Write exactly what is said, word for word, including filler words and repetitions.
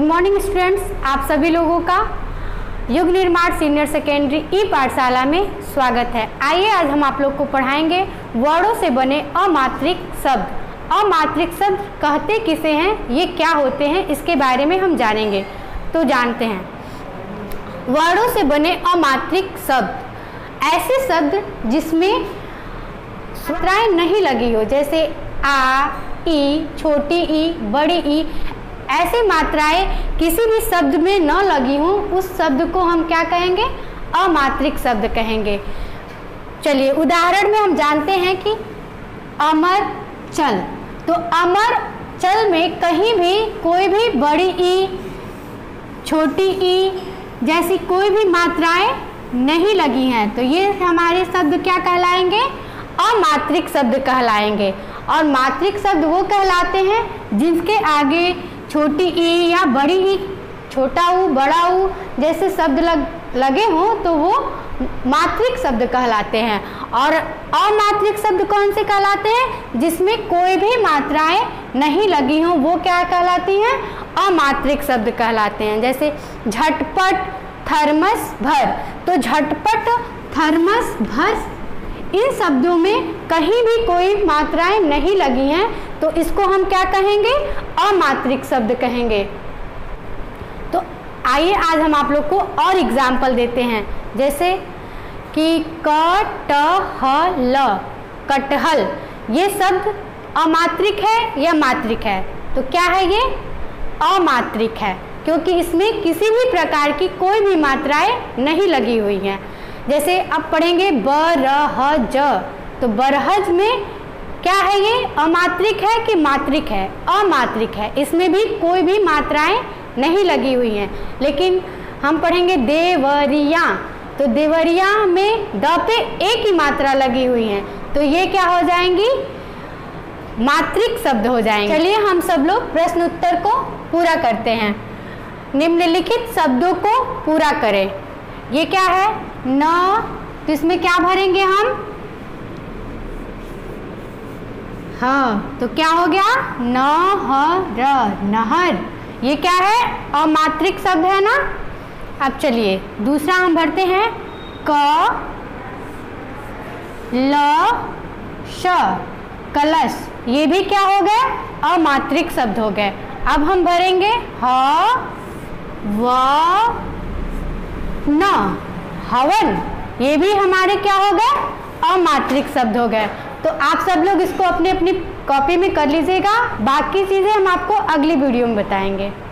Good morning students, आप सभी लोगों का युग निर्माण सीनियर सेकेंडरी ई पाठशाला में स्वागत है। आइए आज हम आप लोग को पढ़ाएंगे वर्डों से बने अमात्रिक शब्द। अमात्रिक शब्द कहते किसे हैं, ये क्या होते हैं, इसके बारे में हम जानेंगे। तो जानते हैं, वर्डों से बने अमात्रिक शब्द ऐसे शब्द जिसमें मात्राएं नहीं लगी हो, जैसे आ, ई, छोटी ई, बड़ी ई, ऐसी मात्राएं किसी भी शब्द में न लगी हों, उस शब्द को हम क्या कहेंगे, अमात्रिक शब्द कहेंगे। चलिए उदाहरण में हम जानते हैं कि अमर चल, तो अमर चल में कहीं भी कोई भी बड़ी ई, छोटी ई जैसी कोई भी मात्राएं नहीं लगी हैं, तो ये हमारे शब्द क्या कहलाएंगे, अमात्रिक शब्द कहलाएंगे। और मात्रिक शब्द वो कहलाते हैं जिनके आगे छोटी ई या बड़ी ई, छोटा ऊ, बड़ा ऊ जैसे शब्द लग लगे हों तो वो मात्रिक शब्द कहलाते हैं। और अमात्रिक शब्द कौन से कहलाते हैं, जिसमें कोई भी मात्राएं नहीं लगी हों, वो क्या कहलाती हैं, अमात्रिक शब्द कहलाते हैं। जैसे झटपट, थर्मस, भर, तो झटपट, थर्मस, भर इन शब्दों में कहीं भी कोई मात्राएं नहीं लगी हैं, तो इसको हम क्या कहेंगे, अमात्रिक शब्द कहेंगे। तो आइए आज हम आप लोग को और एग्जाम्पल देते हैं, जैसे कि कटहल, कटहल, ये शब्द अमात्रिक है या मात्रिक है, तो क्या है ये, अमात्रिक है, क्योंकि इसमें किसी भी प्रकार की कोई भी मात्राएं नहीं लगी हुई हैं। जैसे अब पढ़ेंगे बरहज, तो बरहज में क्या है, ये अमात्रिक है कि मात्रिक है, अमात्रिक है, इसमें भी कोई भी मात्राएं नहीं लगी हुई हैं। लेकिन हम पढ़ेंगे देवरिया, तो देवरिया में द पे एक ही मात्रा लगी हुई है, तो ये क्या हो जाएंगी, मात्रिक शब्द हो जाएंगे। चलिए हम सब लोग प्रश्न उत्तर को पूरा करते हैं। निम्नलिखित शब्दों को पूरा करें। ये क्या है, न, तो इसमें क्या भरेंगे हम, हाँ, तो क्या हो गया, नहर, नहर, ये क्या है, अमात्रिक शब्द है ना। अब चलिए दूसरा हम भरते हैं, क ल श, कलश, ये भी क्या हो गए, अमात्रिक शब्द हो गए। अब हम भरेंगे ह व न, हवन, ये भी हमारे क्या हो गए, अमात्रिक शब्द हो गए। तो आप सब लोग इसको अपनी अपनी कॉपी में कर लीजिएगा, बाकी चीज़ें हम आपको अगली वीडियो में बताएंगे।